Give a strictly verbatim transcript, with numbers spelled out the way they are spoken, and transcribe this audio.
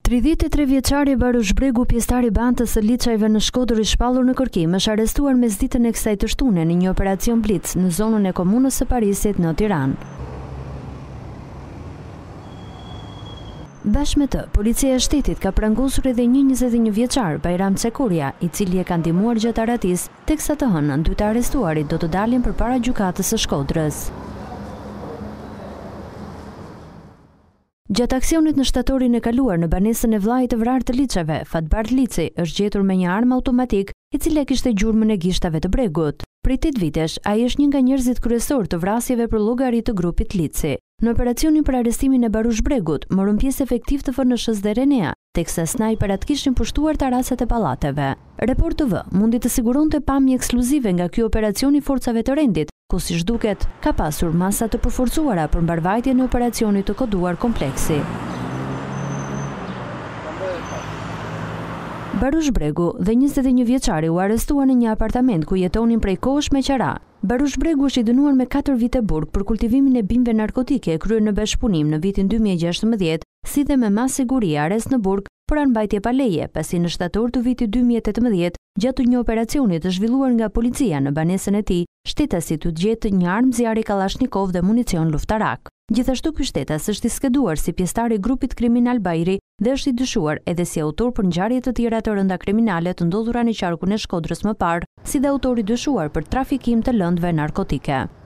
tridhjetë e tre vjeçari Barush Bregu, pjesëtari i bantës së liçajve në Shkodër i shpallur në kërkim, është arrestuar mesditën e kësaj të shtunë në një operacion blitz në zonën e komunës së Parisit në Tiranë. Bashkë me të, policia e shtetit ka prangosur edhe një njëzet e një vjeçar, Bajram Cekuria, i cili e ka ndihmuar gjatë aratisë, teksa të hënën dy të arrestuarit do të dalin përpara gjykatës së Shkodrës. Gjatë aksionit në shtatorin e kaluar në banesën e vllait të vrarë të liçave, Fatbart Lici është gjetur me një armë automatik i cila kishte gjurmën e gishtave të Bregut. Prej tetë vitesh, ai është një nga njerëzit kryesor të vrasjeve për llogari të grupit Lici. Në operacionin për arrestimin e Barush Bregut, morën pjesë efektiv të F N S-s dhe R N A, teksa snajperat kishin pushtuar taraset e pallateve. Report T V mundi të siguronte pamje ekskluzive nga ky operacion i forcave të rendit, ku siç duket, ka pasur masa të përforcuara për mbarvajtjen e operacionit të koduar kompleksi. Barush Bregu dhe njëzet e një vjeçari u arrestuan në një apartament ku jetonin prej kohësh me qara. Barush Bregu është i dënuar me katër vite burg për kultivimin e bimëve narkotike e kryer në bashkëpunim në vitin dy mijë e gjashtëmbëdhjetë, si dhe me mas siguri arrest në burg për anëmbajtje pa leje, pasi në shtator të vitit dy mijë e tetëmbëdhjetë, gjatë një operacioni të zhvilluar nga policia në banesën e tij, shtetasit u gjetë një armë zjarri Kalashnikov dhe municion luftarak. Gjithashtu ky shtetas është i skeduar si pjesëtar i grupit kriminal Bajri dhe është i dyshuar edhe si autor për ngjarje të tjera të rënda kriminale të ndodhura në qarkun e Shkodrës më parë, si dhe autor i dyshuar për trafikim të lëndëve narkotike.